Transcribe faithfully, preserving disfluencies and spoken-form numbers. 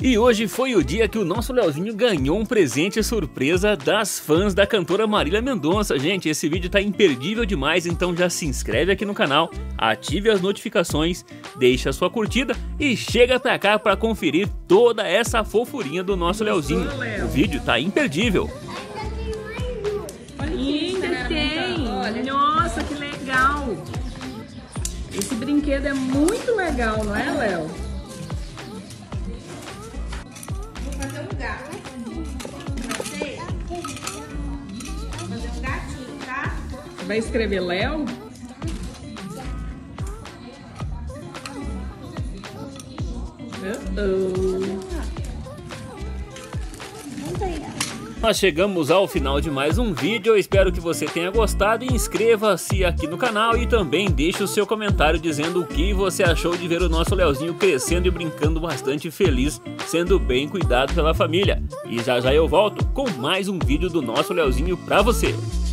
E hoje foi o dia que o nosso Leozinho ganhou um presente surpresa das fãs da cantora Marília Mendonça. Gente, esse vídeo tá imperdível demais, então já se inscreve aqui no canal, ative as notificações, deixa a sua curtida e chega pra cá pra conferir toda essa fofurinha do nosso Leozinho. O vídeo tá imperdível. Ainda tem! Nossa, que legal! Esse brinquedo é muito legal, não é, Léo? Vai escrever Léo? Uh-oh. Nós chegamos ao final de mais um vídeo, eu espero que você tenha gostado e inscreva-se aqui no canal e também deixe o seu comentário dizendo o que você achou de ver o nosso Leozinho crescendo e brincando bastante feliz, sendo bem cuidado pela família. E já já eu volto com mais um vídeo do nosso Leozinho pra você.